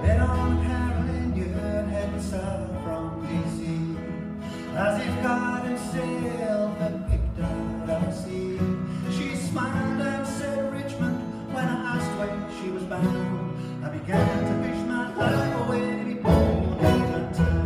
Then on the Carolinian, heading south from D.C. As if God himself had picked out our sea. She smiled and said Richmond when I asked where she was bound. I began to wish my life away to be born in that town.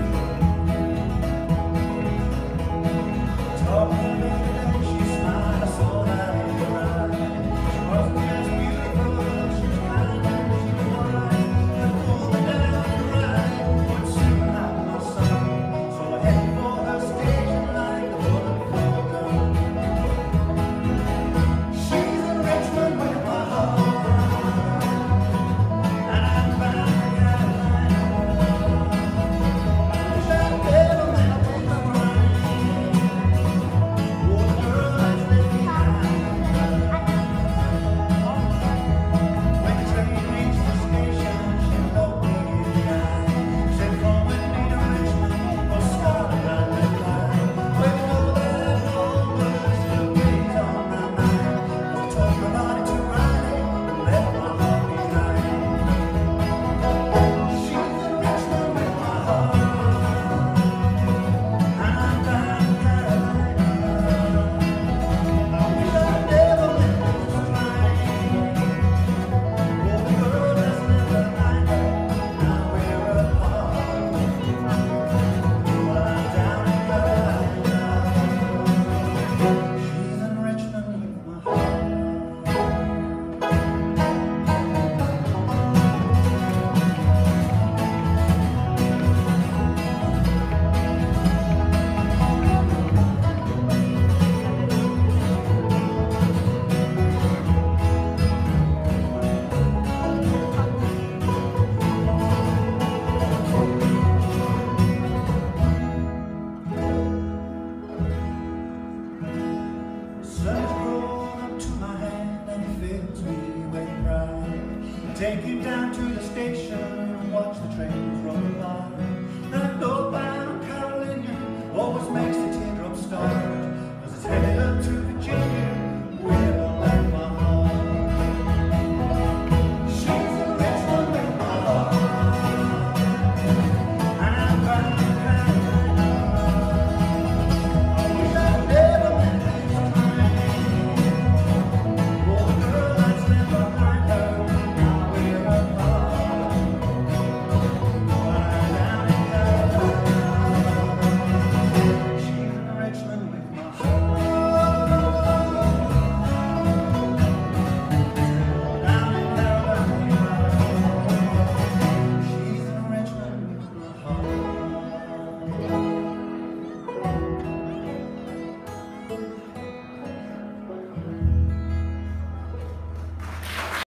Talking about the day she smiled, I saw that in her eyes. She wasn't as beautiful, she was kind and she was wise. And pulled me down and right would soon have my son. So I headed for her station like a bullet for a gun. She's in Richmond with my heart, and I'm bound to Carolina. I wish I'd never met a woman crying. Oh, the girl that's left behind. When the train reached the station, she looked me in the eye. Said, come with me to Richmond, or Scotland and fly. Well, you know that woman still weighs on my mind. I told my body to ride it and left my heart behind. She's in Richmond with my heart, and I'm bound to Carolina. I wish I'd never met this crying. Oh, the girl that's left behind her, now we're apart. While I'm down in Carolina, she's in Richmond with my heart. Sun is grown up to my hand and it fills me with pride. Take you down to the station and watch the train